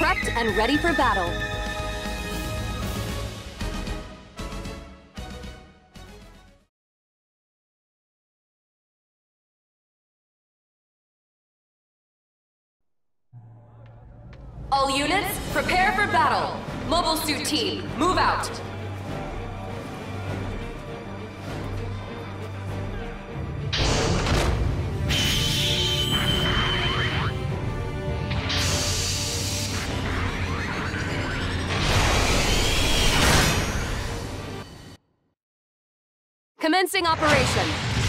prepped and ready for battle. All units, prepare for battle. Mobile suit team, move out. Commencing operation.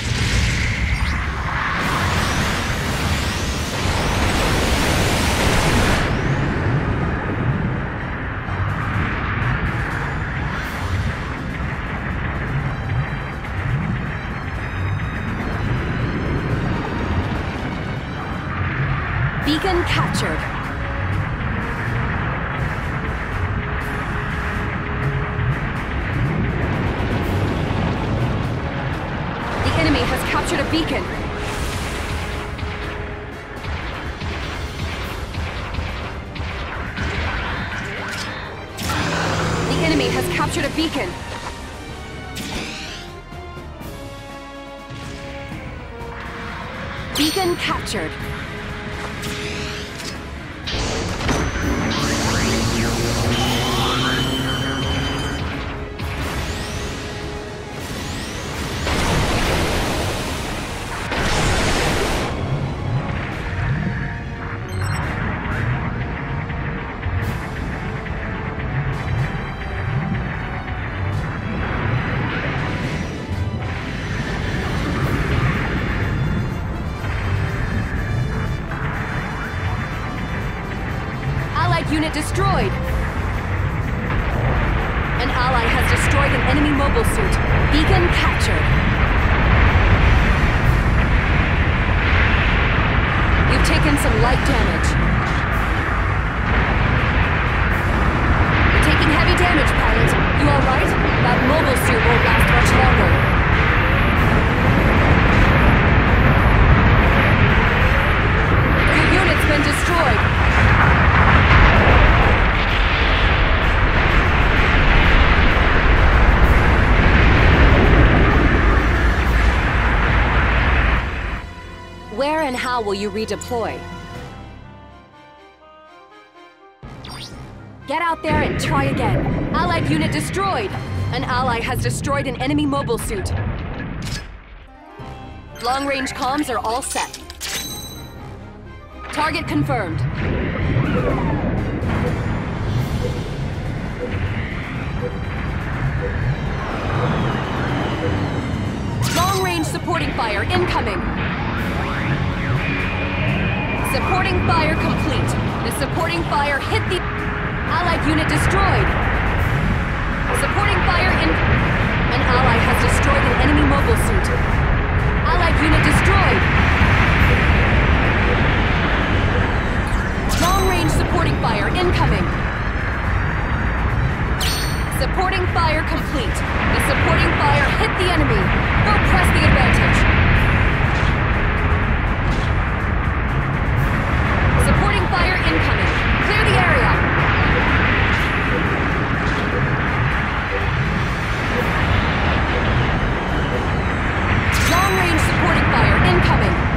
Beacon captured. The enemy has captured a beacon. The enemy has captured a beacon. Beacon captured. Unit destroyed. An ally has destroyed an enemy mobile suit. Beacon captured. You've taken some light damage. You're taking heavy damage, pilot. You all right? That mobile suit won't last much longer. Your unit's been destroyed. Where and how will you redeploy? Get out there and try again. Allied unit destroyed. An ally has destroyed an enemy mobile suit. Long-range comms are all set. Target confirmed. Long-range supporting fire incoming. Supporting fire complete. The supporting fire hit the allied unit destroyed. Supporting fire in... An ally has destroyed an enemy mobile suit. Allied unit destroyed. Long-range supporting fire incoming. Supporting fire complete. The supporting fire hit the enemy. Go press the advantage. Supporting fire incoming. Clear the area. Long-range supporting fire incoming.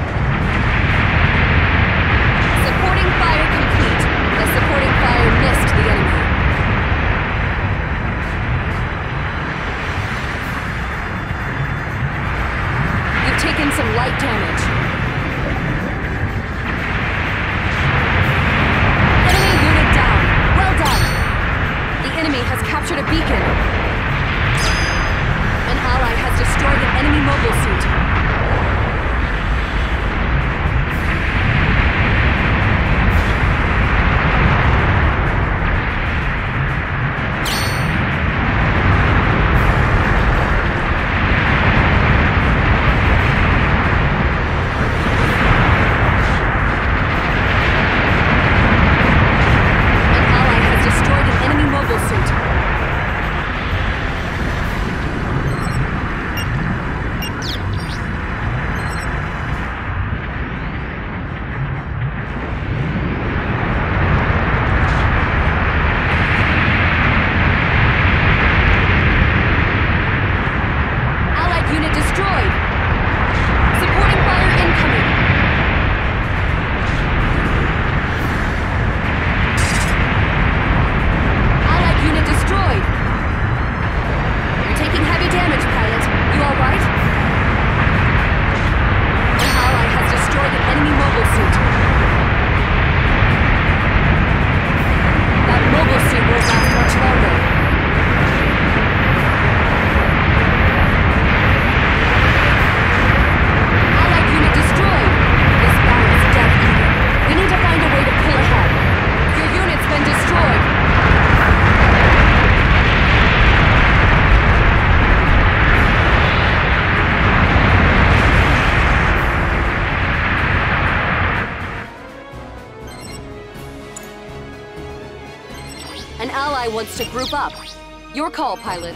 ally wants to group up. Your call, pilot.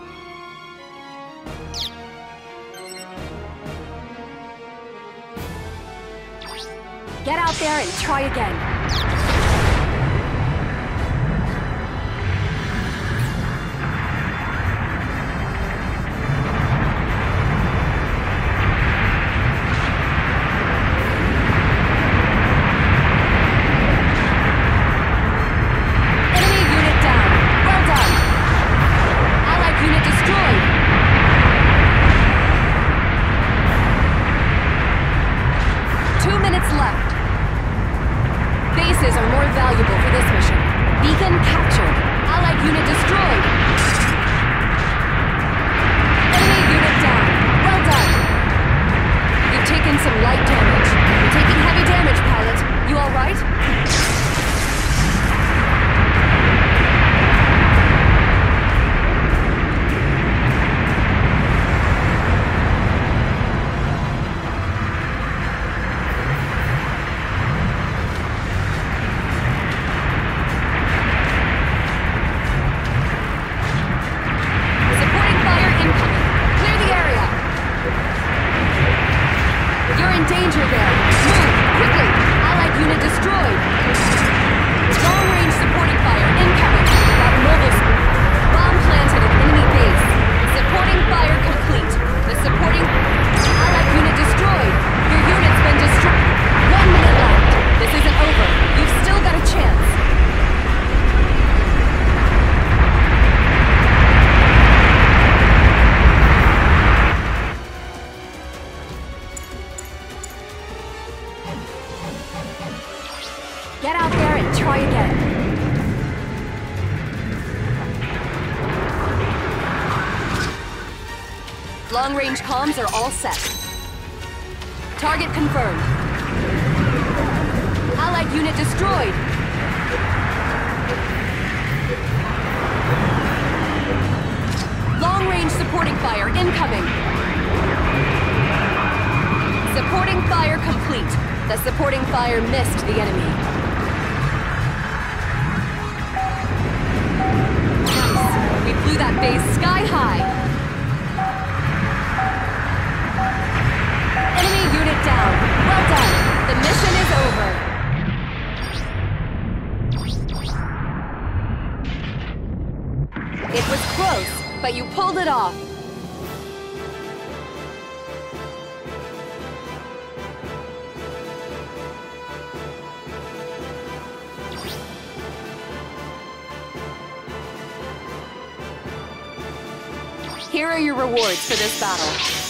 Get out there and try again. Get out there and try again. Long-range comms are all set. Target confirmed. Allied unit destroyed. Long-range supporting fire incoming. Supporting fire complete. The supporting fire missed the enemy. Nice. We flew that base sky high. Enemy unit down. Well done. The mission is over. It was close, but you pulled it off. Here are your rewards for this battle.